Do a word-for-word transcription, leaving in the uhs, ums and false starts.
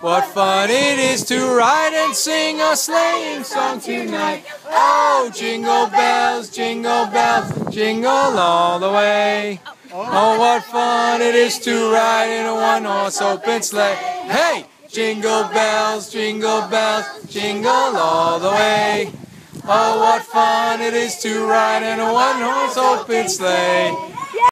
What fun it is to ride and sing a sleighing song tonight. Oh, jingle bells, jingle bells, jingle all the way. Oh, what fun it is to ride in a one-horse open sleigh. Hey! Jingle bells, jingle bells, jingle all the way. Oh, what fun it is to ride in a one-horse open sleigh.